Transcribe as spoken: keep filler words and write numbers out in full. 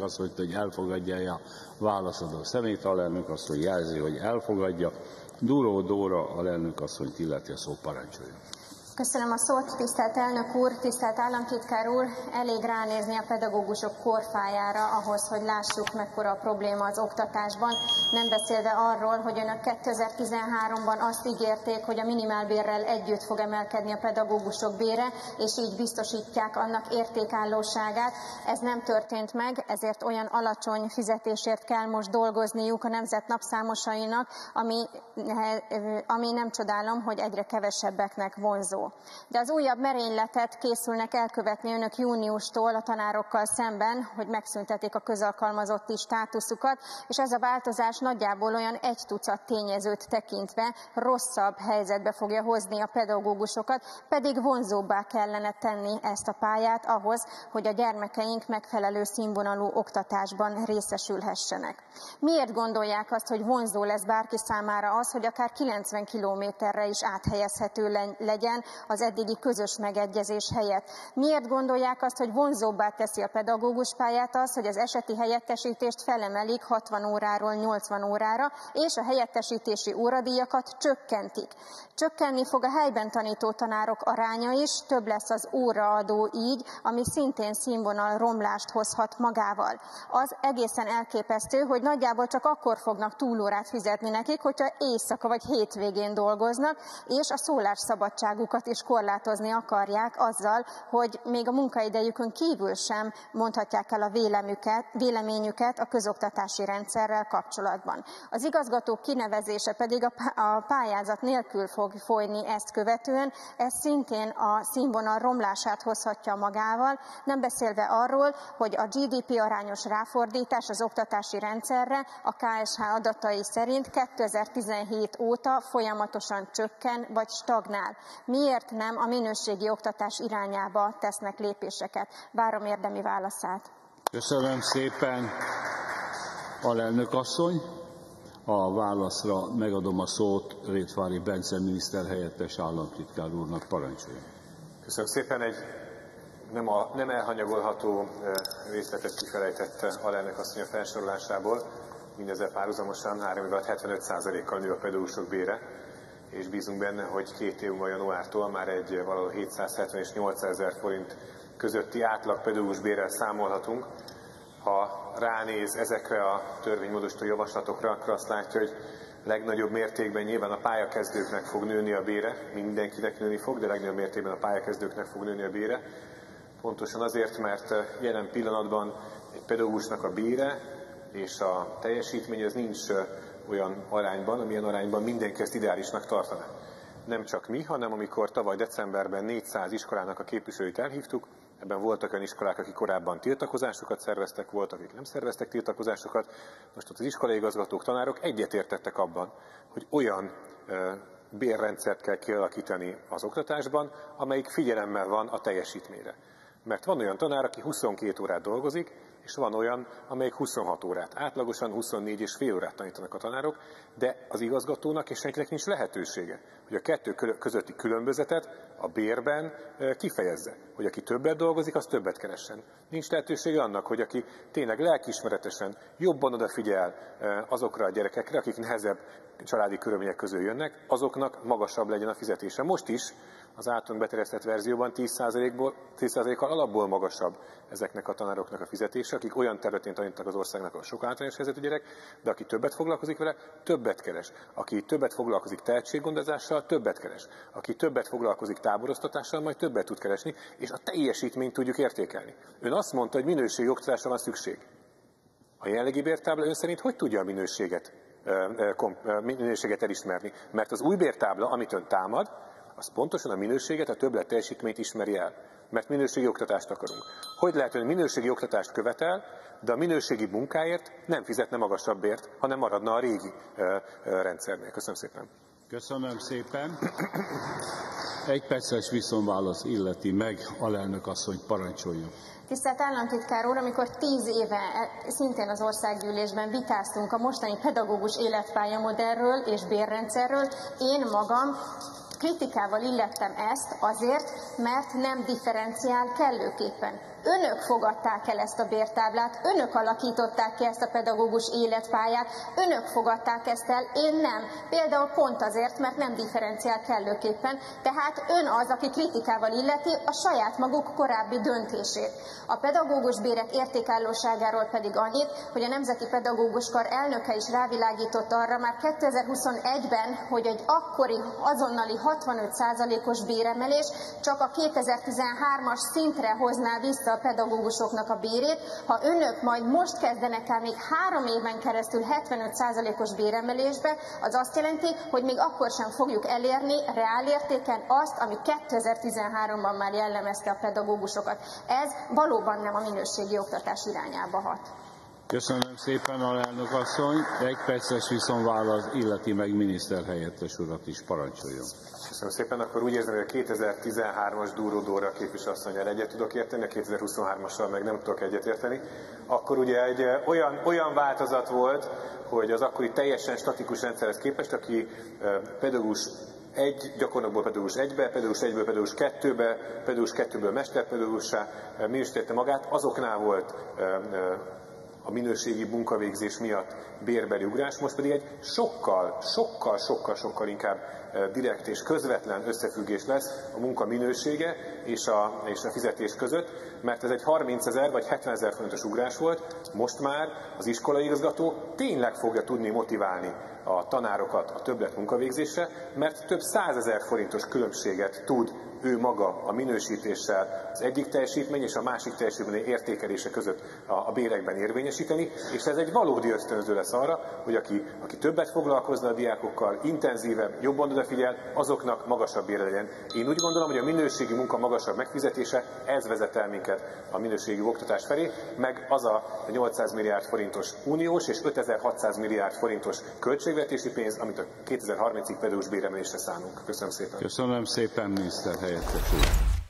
azt, hogy elfogadja a válaszadó személyt, alelnök asszony jelzi, hogy elfogadja. Duró Dóra alelnök asszonyt illeti a szó, parancsolja. Köszönöm a szót, tisztelt elnök úr, tisztelt államtitkár úr. Elég ránézni a pedagógusok korfájára ahhoz, hogy lássuk, mekkora a probléma az oktatásban. Nem beszélve arról, hogy önök kétezer-tizenháromban azt ígérték, hogy a minimálbérrel együtt fog emelkedni a pedagógusok bére, és így biztosítják annak értékállóságát. Ez nem történt meg, ezért olyan alacsony fizetésért kell most dolgozniuk a nemzet napszámosainak, ami, ami nem csodálom, hogy egyre kevesebbeknek vonzó. De az újabb merényletet készülnek elkövetni önök júniustól a tanárokkal szemben, hogy megszüntetik a közalkalmazotti státuszukat, és ez a változás nagyjából olyan egy tucat tényezőt tekintve rosszabb helyzetbe fogja hozni a pedagógusokat, pedig vonzóbbá kellene tenni ezt a pályát ahhoz, hogy a gyermekeink megfelelő színvonalú oktatásban részesülhessenek. Miért gondolják azt, hogy vonzó lesz bárki számára az, hogy akár kilencven kilométerre is áthelyezhető legyen az eddigi közös megegyezés helyett? Miért gondolják azt, hogy vonzóbbá teszi a pedagóguspályát az, hogy az eseti helyettesítést felemelik hatvan óráról nyolcvan órára, és a helyettesítési óradíjakat csökkentik? Csökkenni fog a helyben tanító tanárok aránya is, több lesz az óraadó így, ami szintén színvonal romlást hozhat magával. Az egészen elképesztő, hogy nagyjából csak akkor fognak túlórát fizetni nekik, hogyha éjszaka vagy hétvégén dolgoznak, és a szólásszabadságukat is korlátozni akarják azzal, hogy még a munkaidejükön kívül sem mondhatják el a véleményüket a közoktatási rendszerrel kapcsolatban. Az igazgatók kinevezése pedig a pályázat nélkül fog folyni ezt követően, ez szintén a színvonal romlását hozhatja magával, nem beszélve arról, hogy a gé dé pé arányos ráfordítás az oktatási rendszerre a ká es há adatai szerint kétezer-tizenhét óta folyamatosan csökken vagy stagnál. Miért nem a minőségi oktatás irányába tesznek lépéseket? Várom érdemi válaszát. Köszönöm szépen, alelnök asszony. A válaszra megadom a szót Rétvári Bence miniszterhelyettes államtitkár úrnak, parancsoljon. Köszönöm szépen. Egy nem, a, nem elhanyagolható részletet kifelejtette alelnök asszony a felsorolásából. Mindezzel párhuzamosan három év alatt hetvenöt százalékkal nő a pedagógusok bére, és bízunk benne, hogy két év múlva januártól már egy valahol hétszázhetven és nyolcszázezer forint közötti átlag pedagógus bérrel számolhatunk. Ha ránéz ezekre a törvénymódosító javaslatokra, akkor azt látja, hogy legnagyobb mértékben nyilván a pályakezdőknek fog nőni a bére, mindenkinek nőni fog, de legnagyobb mértékben a pályakezdőknek fog nőni a bére. Pontosan azért, mert jelen pillanatban egy pedagógusnak a bére és a teljesítmény az nincs olyan arányban, amilyen arányban mindenki ezt ideálisnak tartaná. Nem csak mi, hanem amikor tavaly decemberben négyszáz iskolának a képviselőit elhívtuk, ebben voltak olyan iskolák, akik korábban tiltakozásokat szerveztek, voltak, akik nem szerveztek tiltakozásokat. Most ott az iskolai igazgatók, tanárok egyetértettek abban, hogy olyan ö, bérrendszert kell kialakítani az oktatásban, amelyik figyelemmel van a teljesítményre. Mert van olyan tanár, aki huszonkét órát dolgozik, és van olyan, amelyik huszonhat órát. Átlagosan huszonnégy és fél órát tanítanak a tanárok, de az igazgatónak és senkinek nincs lehetősége, hogy a kettő közötti különbözetet a bérben kifejezze. Hogy aki többet dolgozik, az többet keressen. Nincs lehetősége annak, hogy aki tényleg lelkiismeretesen jobban odafigyel azokra a gyerekekre, akik nehezebb családi körülmények közül jönnek, azoknak magasabb legyen a fizetése. Most is az általunk beterjesztett verzióban tíz százalékkal alapból magasabb ezeknek a tanároknak a fizetése, akik olyan területén tanítanak az országnak, a sok általános helyzetű gyerek, de aki többet foglalkozik vele, többet keres. Aki többet foglalkozik tehetséggondozással, többet keres. Aki többet foglalkozik táboroztatással, majd többet tud keresni, és a teljesítményt tudjuk értékelni. Ön azt mondta, hogy minőségi oktatásra van szükség. A jelenlegi bértábla ön szerint hogy tudja a minőséget, minőséget elismerni? Mert az új bértábla, amit ön támad, az pontosan a minőséget, a többlet teljesítményt ismeri el. Mert minőségi oktatást akarunk. Hogy lehet, hogy minőségi oktatást követel, de a minőségi munkáért nem fizetne magasabb bért, hanem maradna a régi ö, ö, rendszernél. Köszönöm szépen. Köszönöm szépen. Egy perces viszonválasz illeti meg, alelnök asszony, parancsoljon. Tisztelt államtitkár úr, amikor tíz éve szintén az országgyűlésben vitáztunk a mostani pedagógus életpályamodellről és bérrendszerről, én magam kritikával illettem ezt azért, mert nem differenciál kellőképpen. Önök fogadták el ezt a bértáblát, önök alakították ki ezt a pedagógus életpályát, önök fogadták ezt el, én nem. Például pont azért, mert nem differenciál kellőképpen, tehát ön az, aki kritikával illeti a saját maguk korábbi döntését. A pedagógus bérek értékállóságáról pedig annyit, hogy a Nemzeti Pedagógus Kar elnöke is rávilágított arra már kétezer-huszonegyben, hogy egy akkori azonnali hatvanöt százalékos béremelés csak a kétezer-tizenhármas szintre hozná vissza a pedagógusoknak a bérét. Ha önök majd most kezdenek el még három éven keresztül hetvenöt százalékos béremelésbe, az azt jelenti, hogy még akkor sem fogjuk elérni reálértéken azt, ami kétezer-tizenháromban már jellemezte a pedagógusokat. Ez valóban nem a minőségi oktatás irányába hat. Köszönöm szépen, alelnök asszony. Egy perces viszonválasz illeti meg miniszterhelyettes urat is, parancsoljon. Köszönöm szépen. Akkor úgy érzem, hogy a kétezer-tizenhármas Dúró Dóra képviselőasszonnyal egyet tudok érteni, a kétezer-huszonhármassal meg nem tudok egyet érteni. Akkor ugye egy olyan, olyan változat volt, hogy az akkori teljesen statikus rendszerhez képest, aki pedagógus egy, gyakornokból pedagógus egybe, pedagógus egyből pedagógus kettőbe, pedagógus kettőből mesterpedagógussá minősítette magát, azoknál volt a minőségi munkavégzés miatt bérbeli ugrás, most pedig egy sokkal, sokkal, sokkal, sokkal inkább direkt és közvetlen összefüggés lesz a munka minősége és a, és a fizetés között, mert ez egy harmincezer vagy hetvenezer forintos ugrás volt, most már az iskolaigazgató tényleg fogja tudni motiválni a tanárokat a többlet munkavégzésre, mert több százezer forintos különbséget tud ő maga a minősítéssel az egyik teljesítmény és a másik teljesítmény értékelése között a, a bérekben érvényesíteni, és ez egy valódi ösztönző lesz arra, hogy aki, aki többet foglalkozna a diákokkal, intenzívebb, jobban odafigyel, azoknak magasabb bére legyen. Én úgy gondolom, hogy a minőségi munka magasabb megfizetése, ez vezet el minket a minőségi oktatás felé, meg az a nyolcszáz milliárd forintos uniós és ötezer-hatszáz milliárd forintos költségvetési pénz, amit a kétezer-harmincig pedagógus béremelésre szánunk. Köszönöm szépen. Köszönöm szépen, miniszterhelyettes úr.